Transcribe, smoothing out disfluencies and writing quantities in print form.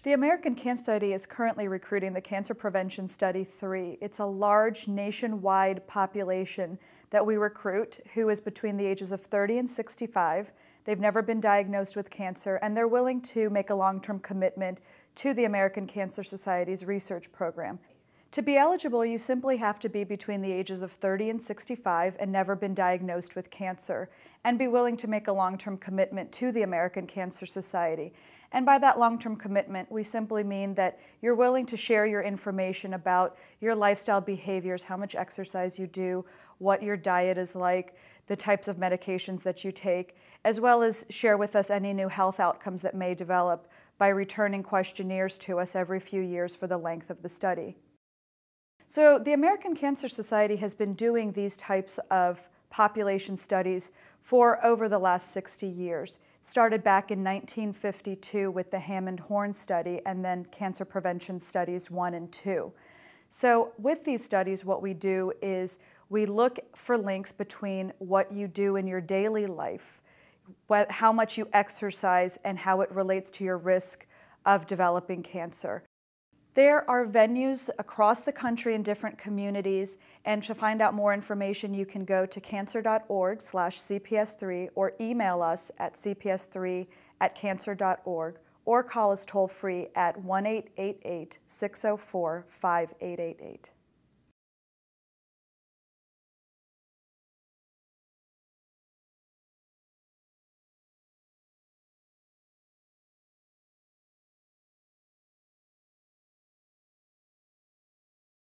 The American Cancer Study is currently recruiting the Cancer Prevention Study-3. It's a large nationwide population that we recruit who is between the ages of 30 and 65. They've never been diagnosed with cancer, and they're willing to make a long-term commitment to the American Cancer Society's research program. To be eligible, you simply have to be between the ages of 30 and 65 and never been diagnosed with cancer, and be willing to make a long-term commitment to the American Cancer Society. And by that long-term commitment, we simply mean that you're willing to share your information about your lifestyle behaviors, how much exercise you do, what your diet is like, the types of medications that you take, as well as share with us any new health outcomes that may develop by returning questionnaires to us every few years for the length of the study. So the American Cancer Society has been doing these types of population studies for over the last 60 years. Started back in 1952 with the Hammond-Horn study and then Cancer Prevention Studies 1 and 2. So with these studies, what we do is we look for links between what you do in your daily life, how much you exercise, and how it relates to your risk of developing cancer. There are venues across the country in different communities, and to find out more information, you can go to cancer.org/CPS3 or email us at cps3@cancer.org or call us toll-free at 1-888-604-5888.